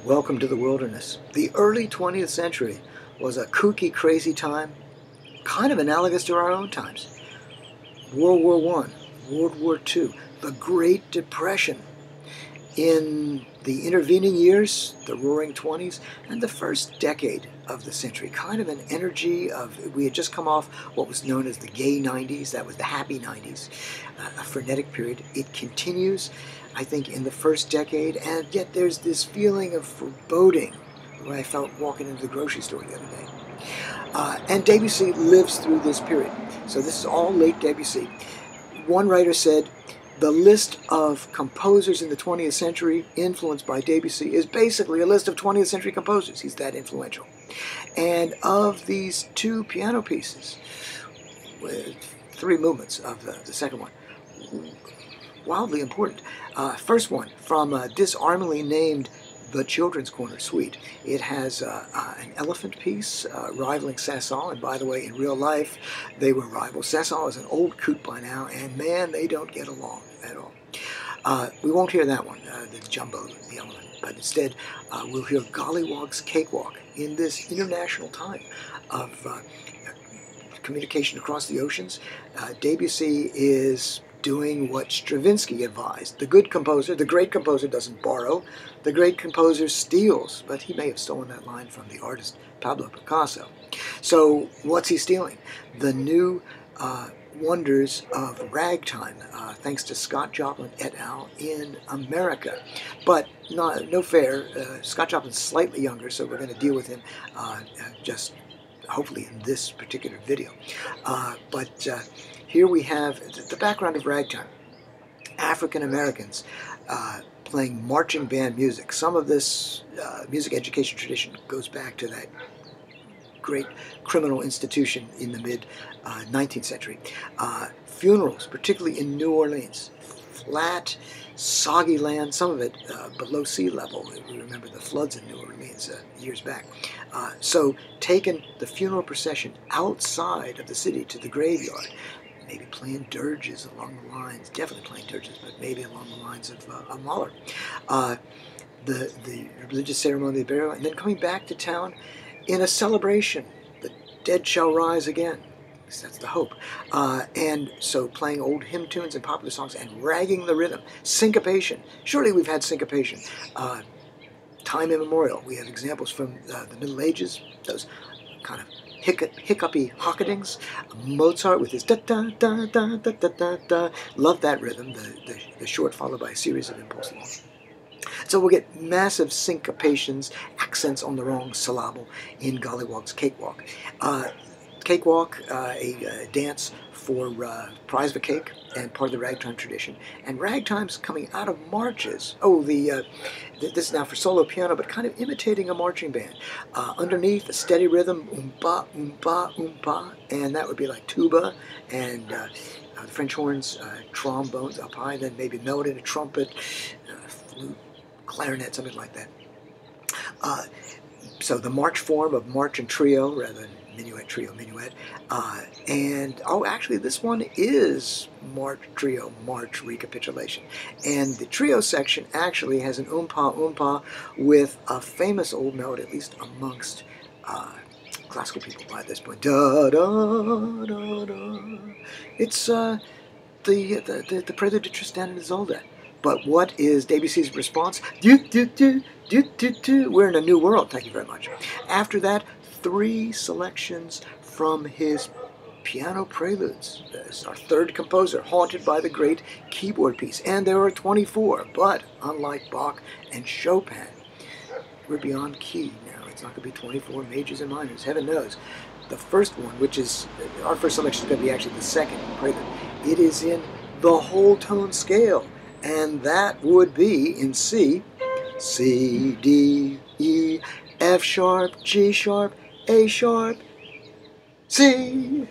Welcome to the wilderness. The early 20th century was a kooky, crazy time, kind of analogous to our own times. World War I, World War II, the Great Depression. In the intervening years, the Roaring '20s, and the first decade of the century, kind of an energy of, we had just come off what was known as the gay '90s, that was the happy '90s, a frenetic period. It continues, I think, in the first decade, and yet there's this feeling of foreboding that I felt walking into the grocery store the other day. And Debussy lives through this period. So this is all late Debussy. One writer said, the list of composers in the 20th century influenced by Debussy is basically a list of 20th century composers. He's that influential. And of these two piano pieces, with three movements of the second one, wildly important. First one, from disarmingly named The Children's Corner Suite. It has an elephant piece rivaling Saint-Saëns, and by the way, in real life, they were rivals. Saint-Saëns is an old coot by now, and man, they don't get along at all. We won't hear that one, the jumbo, the elephant, but instead we'll hear Gollywog's Cakewalk in this international time of communication across the oceans. Debussy is doing what Stravinsky advised. The good composer, the great composer, doesn't borrow. The great composer steals, but he may have stolen that line from the artist Pablo Picasso. So what's he stealing? The new wonders of ragtime, thanks to Scott Joplin et al. In America. But no fair. Scott Joplin's slightly younger, so we're going to deal with him just hopefully in this particular video. But here we have the background of ragtime. African Americans playing marching band music. Some of this music education tradition goes back to that great criminal institution in the mid-19th century. Funerals, particularly in New Orleans. Flat, soggy land, some of it below sea level. We remember the floods in New Orleans years back. So taking the funeral procession outside of the city to the graveyard, maybe playing dirges along the lines, definitely playing dirges, but maybe along the lines of Mahler. The religious ceremony of burial, and then coming back to town in a celebration. The dead shall rise again. At least that's the hope. And so playing old hymn tunes and popular songs and ragging the rhythm. Syncopation. Surely we've had syncopation. Time immemorial. We have examples from the Middle Ages, those kind of hiccupy hocketings. Mozart with his da-da-da-da-da-da-da. Love that rhythm, the short followed by a series of impulses. So we'll get massive syncopations, accents on the wrong syllable in Gollywog's Cakewalk. Cakewalk, a dance for prize of a cake and part of the ragtime tradition. And ragtime's coming out of marches. Oh, this is now for solo piano, but kind of imitating a marching band. Underneath, a steady rhythm, oompa, oompa, oompa, and that would be like tuba, and the French horns, trombones up high, then maybe melody, a trumpet, flute, clarinet, something like that. So the march form of march and trio rather than minuet, trio, minuet. And, oh, actually, this one is march, trio, march, recapitulation. And the trio section actually has an oompa, oompa with a famous old melody, at least amongst classical people by this point. Da, da, da, da. It's the prelude to Tristan and Isolde. But what is Debussy's response? Do, do, do, do, do, do. We're in a new world. Thank you very much. After that, 3 selections from his piano preludes. This is our third composer, haunted by the great keyboard piece. And there are 24, but unlike Bach and Chopin, we're beyond key now. It's not going to be 24 majors and minors, heaven knows. The first one, which is, our first selection is going to be actually the second prelude. It is in the whole tone scale. And that would be in C, C, D, E, F sharp, G sharp, A sharp, C.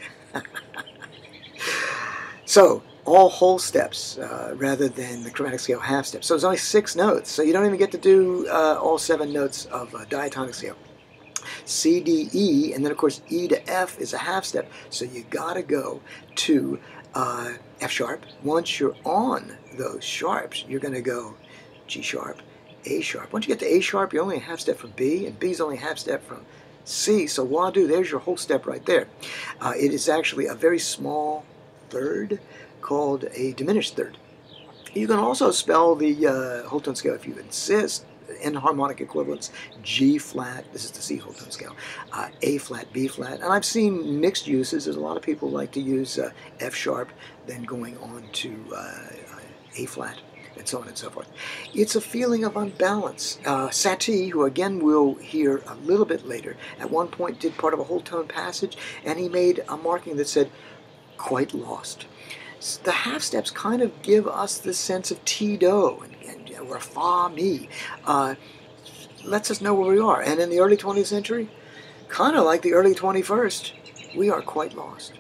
So, all whole steps rather than the chromatic scale half steps. So there's only 6 notes, so you don't even get to do all 7 notes of diatonic scale. C, D, E, and then of course E to F is a half step, so you gotta go to F sharp. Once you're on those sharps, you're gonna go G sharp, A sharp. Once you get to A sharp, you're only a half step from B, and B's only a half step from C. So wah-doo, there's your whole step right there. It is actually a very small third called a diminished third. You can also spell the whole tone scale if you insist in harmonic equivalents. G flat, this is the C whole tone scale, A flat, B flat, and I've seen mixed uses. There's a lot of people like to use F sharp, then going on to A flat, and so on and so forth. It's a feeling of unbalance. Satie, who again we'll hear a little bit later, at one point did part of a whole tone passage, and he made a marking that said, "quite lost." The half steps kind of give us this sense of Ti-do or Fa-mi. Lets us know where we are. And in the early 20th century, kind of like the early 21st, we are quite lost.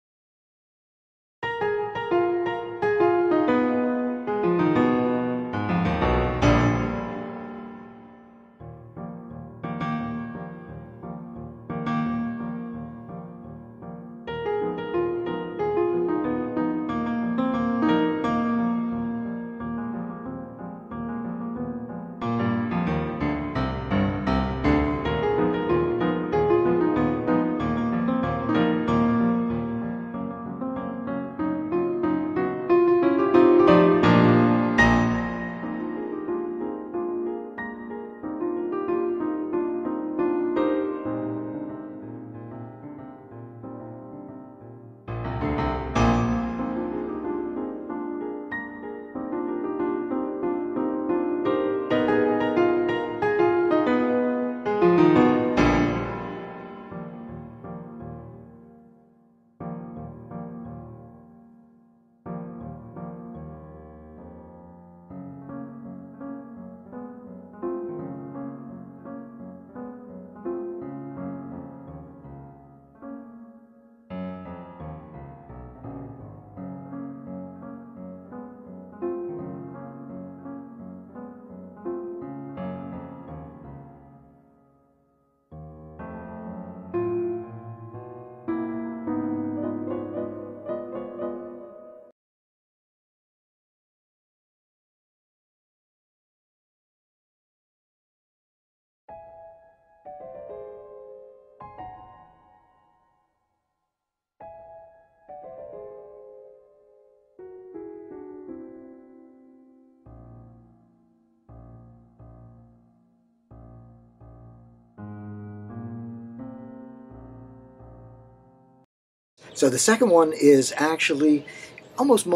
So the second one is actually almost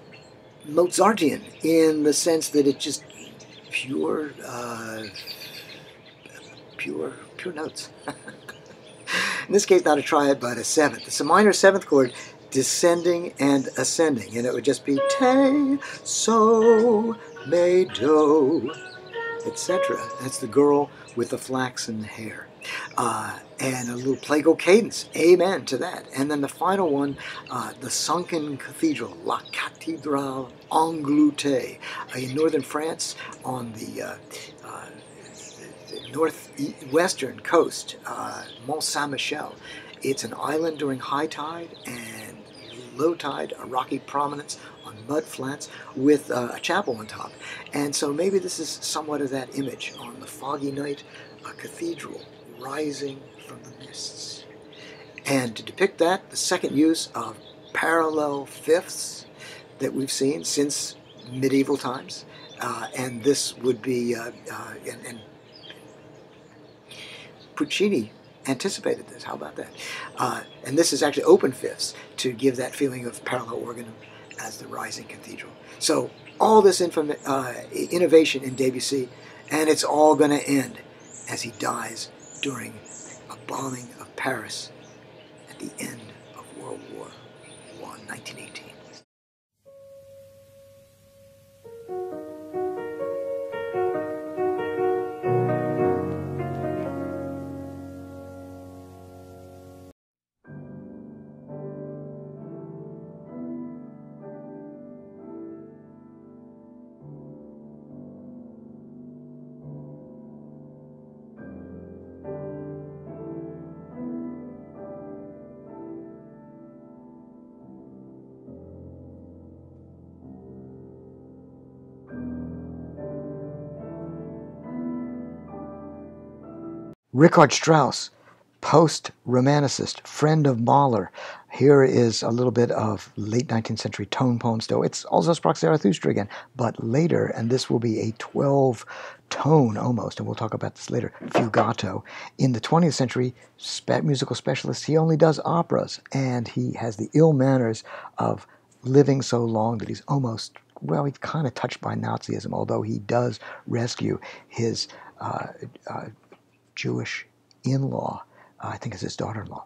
Mozartian in the sense that it's just pure, pure notes. In this case, not a triad, but a seventh. It's a minor seventh chord descending and ascending, and it would just be te, so, me, do, etc. That's the girl with the flaxen hair. And a little plagal cadence, amen to that. And then the final one, the sunken cathedral, La Cathédrale Engloutée, in northern France on the northwestern coast, Mont Saint-Michel. It's an island during high tide and low tide, a rocky prominence on mud flats with a chapel on top. And so maybe this is somewhat of that image on the foggy night, a cathedral rising from the mists. And to depict that, the second use of parallel fifths that we've seen since medieval times, and this would be, and Puccini anticipated this. How about that? And this is actually open fifths to give that feeling of parallel organ as the rising cathedral. So all this innovation in Debussy, and it's all going to end as he dies during a bombing of Paris at the end of World War I, 1918. Richard Strauss, post-Romanicist, friend of Mahler. Here is a little bit of late 19th century tone poems, though it's also Sprach Zarathustra again, but later, and this will be a 12-tone almost, and we'll talk about this later, fugato. In the 20th century, musical specialist, he only does operas, and he has the ill manners of living so long that he's almost, well, he's kind of touched by Nazism, although he does rescue his Jewish in-law, I think it's his daughter-in-law.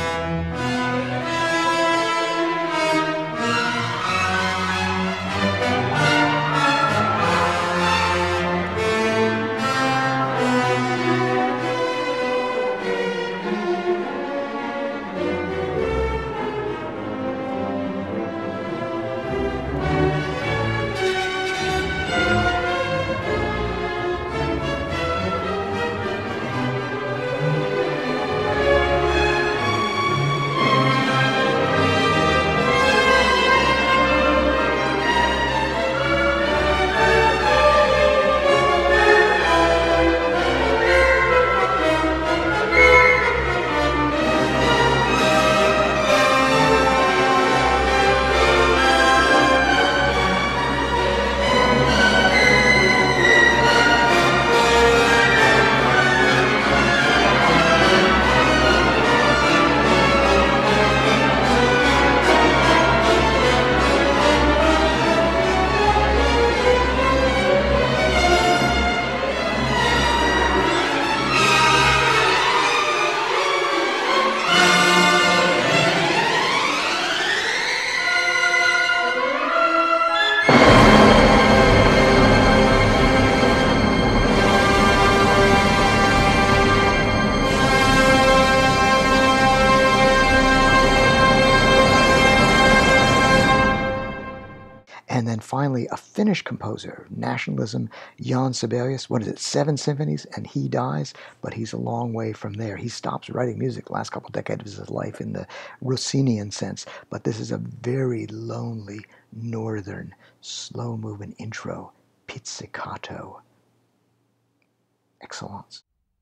And then finally, a Finnish composer, nationalism, Jan Sibelius. What is it, 7 symphonies, and he dies, but he's a long way from there. He stops writing music the last couple decades of his life in the Rossinian sense, but this is a very lonely, northern, slow-moving intro, pizzicato. Excellence.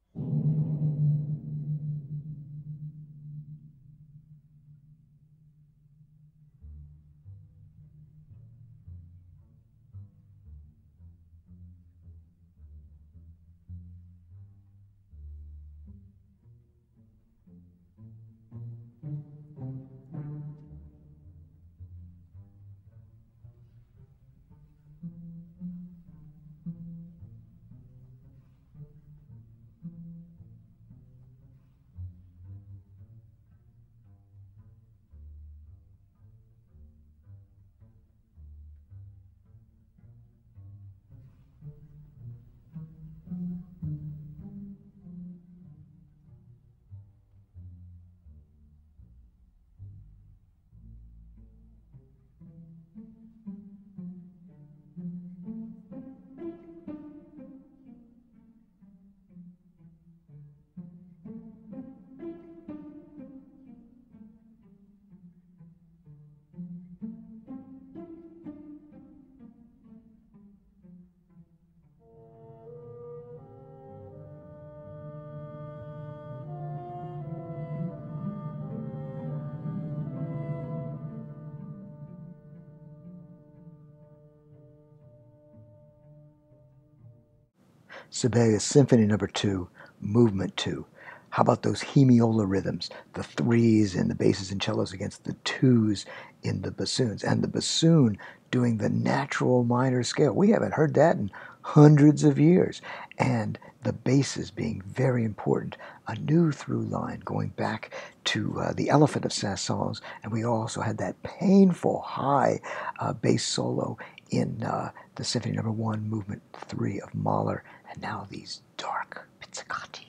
Sibelius Symphony No. 2, Movement 2. How about those hemiola rhythms, the threes in the basses and cellos against the twos in the bassoons, and the bassoon doing the natural minor scale. We haven't heard that in hundreds of years. And the basses being very important. A new through line going back to the Elephant of Saint-Saëns, and we also had that painful high bass solo in the Symphony No. 1, Movement 3 of Mahler, and now these dark pizzicati.